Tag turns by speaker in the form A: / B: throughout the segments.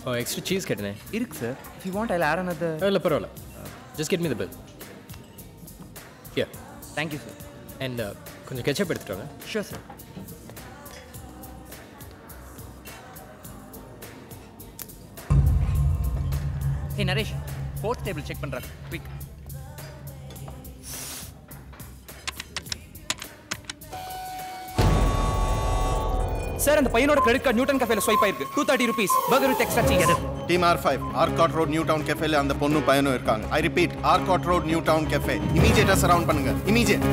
A: Extra cheese கேட்டனே
B: இருக்கு sir. If you want, I'll add another.
A: இல்லை பரவாயில்ல. Just get me the bill. Yeah.
B: Thank you, sir.
A: And கொஞ்சம் ketchup எடுத்துட்டு வாங்க.
B: Sure, sir. Hey, Naresh. Fourth table check பண்றா. Quick. Sir அந்த பையனோட கிரெடிட் கார்டு நியூட்டன் கஃபேல ஸ்வைப் ஆயிருக்கு. 230 rupees. Burger with extra cheese.
C: Team R5, Arcot Road New Town Cafe ல அந்த பொண்ணு பையனும் இருக்காங்க. I repeat, Arcot Road New Town Cafe. Immediate surround பண்ணுங்க. Immediate.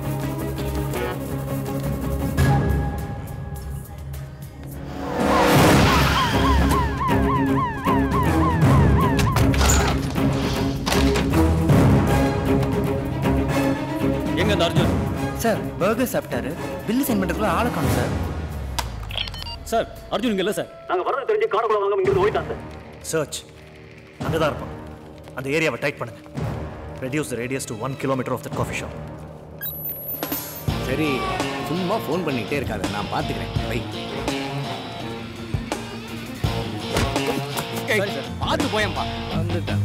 D: எங்க அர்ஜுன்?
B: சார் பர்கர் சாப்பிட்டாரு. பில் சென்ட் பண்றதுக்குள்ள ஆளை காணோம் சார்.
D: சார் அர்ஜுன் இங்க இல்ல சார்.
E: நாங்க வரது தெரிஞ்சு காரக்குள்ள வாங்க இங்க இருந்து ஓடிட்டான் சார்.
F: சர்ச் அங்கதான் இருப்பான். அந்த ஏரியாவை டைட் பண்ணுங்க. Reduce the radius to 1 kilometer of the coffee shop.
G: சரி சும்மா ஃபோன் பண்ணிட்டே இருக்காத, நான் பாத்துக்கிறேன். பை. பாத்து போயேன்பா. வந்துட்டேன்.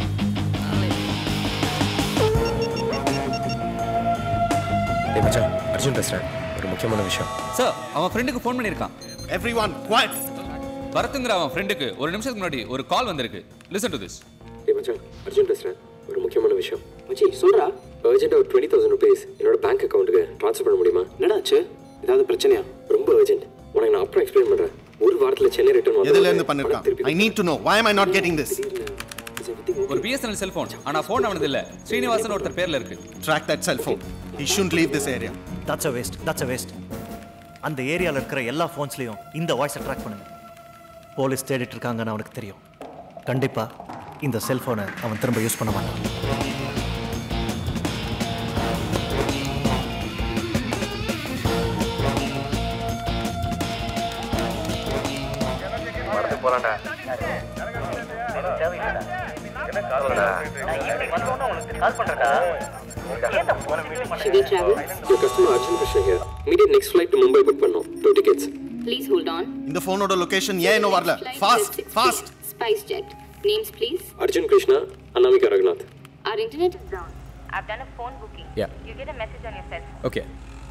A: ஏய் மச்சான், அர்ஜுன் பேசுறேன். ஒரு முக்கியமான விஷயம்.
H: சார் அவன் ஃப்ரெண்டுக்கு ஃபோன் பண்ணியிருக்கான்.
C: Everyone quiet.
H: பரத்துங்கிற அவன் ஃப்ரெண்டுக்கு ஒரு நிமிஷத்துக்கு முன்னாடி ஒரு கால் வந்திருக்கு. Listen to this.
A: ஏய் மச்சான், அர்ஜுன் பேசுறேன். ஒரு முக்கியமான விஷயம்.
E: மச்சி சொல்றா.
A: அர்ஜென்ட்டாக ஒரு 20,000 rupees என்னோட பேங்க் அக்கௌண்ட்டுக்கு ட்ரான்ஸ்ஃபர் பண்ண முடியுமா?
E: என்னடா ஆச்சு? ஏதாவது பிரச்சனையா?
A: ரொம்ப அர்ஜென்ட். உனக்கு நான் அப்புறம் எக்ஸ்பிளைன் பண்றேன். ஒரு வாரத்துல சென்னை ரிட்டர்ன் வந்து
C: எதுல இருந்து பண்ணிருக்கான்? I need to know. Why am I not getting this?
H: ஒரு பிஎஸ்என்எல் செல்போன், ஆனா ஃபோன் அவனது இல்ல. ஸ்ரீனிவாசன் ஒருத்தர் பேர்ல இருக்கு.
C: Track that cell phone. He shouldn't leave this area.
F: That's a waste. அந்த ஏரியால இருக்கிற எல்லா ஃபோன்ஸ்லயும் இந்த வாய்ஸை ட்ராக் பண்ணுங்க. போலீஸ் தேடிட்டு இருக்காங்கன்னு அவனுக்கு தெரியும். கண்டிப்பா இந்த செல்போனை அவன் திரும்ப யூஸ் பண்ண மாட்டான்.
I: போலாண்டா.
J: Should we travel?
A: Your customer Arjun Krishna here. Immediate next flight to Mumbai book பண்ணோம். 2 tickets.
J: Please hold on.
C: இந்த ஃபோனோட லொகேஷன் ஏன் இன்னும் வரல? Fast.
J: SpiceJet. Names please.
A: Arjun Krishna, Anamika Raghunath.
J: Our internet is down. I've done a phone booking.
A: Yeah.
J: You get a message on your cell phone.
A: Okay.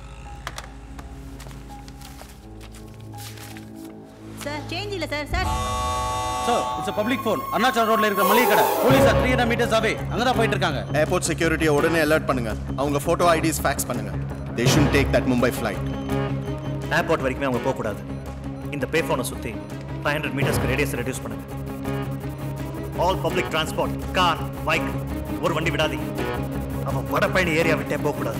K: Sir, change இல்ல sir. Sir,
D: it's a public phone. Arunachal ரோட்ல இருக்கிற மளிகை கடை. Police 300 meters away. அங்க தான் போயிட்டு இருக்காங்க.
C: Airport செக்யூரிட்டியை உடனே அலர்ட் பண்ணுங்க. அவங்க போட்டோ ஐடிஸ் ஃபேக்ஸ் பண்ணுங்க. They shouldn't take that Mumbai flight.
F: Airport வரைக்கும் அவங்க போக கூடாது. இந்த பே ஃபோனை சுத்தி 500 மீட்டர்ஸ்க்கு ரேடியஸ் ரெடியூஸ் பண்ணுங்க. All public transport, car, bike, ஒரு வண்டி விடாதீங்க. அவன் வடபழனி ஏரியா விட்டே போக கூடாது.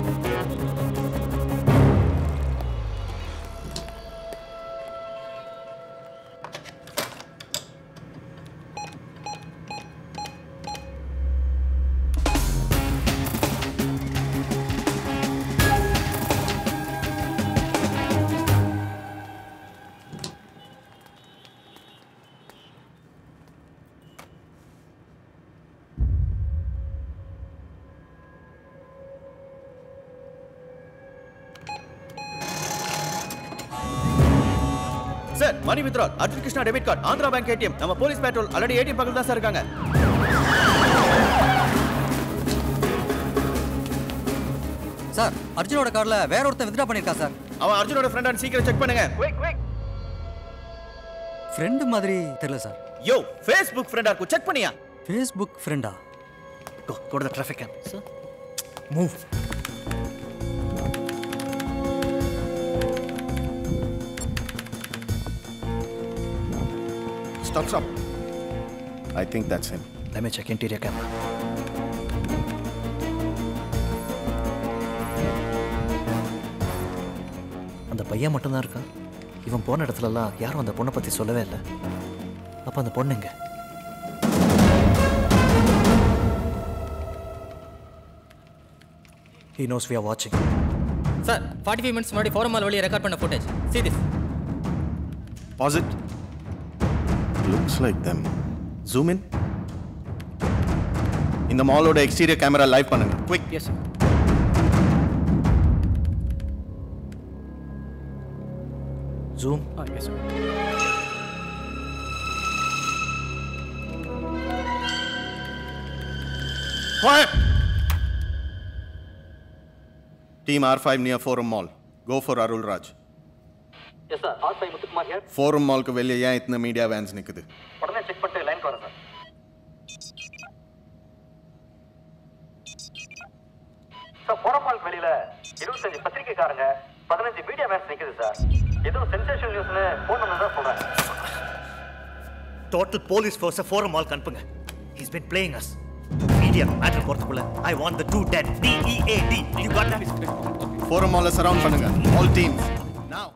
D: Sir money withdraw Arjun Krishna debit card Andhra bank ATM நம்ம போலீஸ் பேட்ரோல் ஆல்ரெடி ஏடிஎம் பக்கத்துல தான் சார் இருக்காங்க.
L: சார் அர்ஜுனோட கார்டுல வேற ஒருத்தன் வித்ரா பண்ணிருக்கான் சார்.
D: அவன் அர்ஜுனோட ஃப்ரெண்டான்னு சீக்கிரம் செக் பண்ணுங்க.
L: ஃப்ரெண்ட் மாதிரி தெரியல சார்.
D: யோ Facebook ஃப்ரெண்டா இருக்கு, செக் பண்ணியா?
L: Facebook ஃப்ரெண்டா?
F: Go to the traffic cam. Sir, move.
C: Stop. I think that's him.
F: Let me check interior camera. அந்த பையன் மட்டும் தான் இருக்கான். இவன் போன இடத்துலலாம் யாரும் அந்த பொண்ணை பத்தி சொல்லவே இல்லை. அப்ப அந்த பொண்ணு எங்க? He knows we are watching.
M: Sir, 45 minutes முன்னாடி ஃபோரம் மால் வழியா ரெக்கார்ட் பண்ண footage. See this.
C: Pause it. Looks like them. Zoom in. இந்த மாலோட எக்ஸ்டீரியர் கேமரா லைவ் பண்ணுங்க. Quick.
M: Yes sir.
F: Zoom.
M: Yes sir.
C: Team R5 near Forum Mall. Go for Arul Raj.
E: Yes sir, R5 Muthukumar here.
C: Forum Mall ku வெளிய ஏன் இத்தனை media vans நிக்குது?
E: உடனே check பண்ணிட்டு line வரேன் சார். சார் Forum Mall வெளியில 25 பத்திரிக்கைக்காரங்க 15 media vans நிக்குது சார். ஏதோ சென்சேஷனல் நியூஸ்னு போன் நம்பர் தான் சொல்றாங்க.
F: Total police force Forum Mall அனுப்புங்க. He's been playing us. Media matter போறதுக்குள்ள I want the 2 dead. DEAD. You got that?
C: Forum Mall surround பண்ணுங்க. All teams. Now.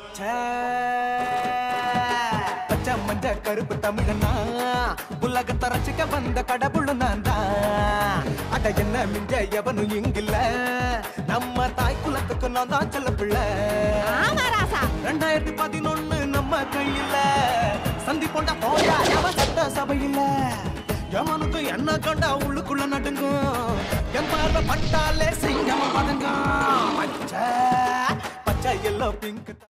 I: பச்சை மஞ்ச கருப்பு தமிழனா உலகத்தை ரசிக்க வந்த கடவுள் நான் தான். அட என்ன மிஞ்ச எவனும் இங்கில்ல நம்ம தாய் குலத்துக்கு நான் தான் செல்ல பிள்ளை. 2011 நம்ம கையில சந்தி போண்டா போயா எவ சட்ட சபையில எவனுக்கு என்ன கண்டா உள்ளுக்குள்ள நடுங்கும். என் பார்வை பட்டாலே சிங்கம் பதுங்கும். பச்சை பச்சை எல்லோ பிங்க்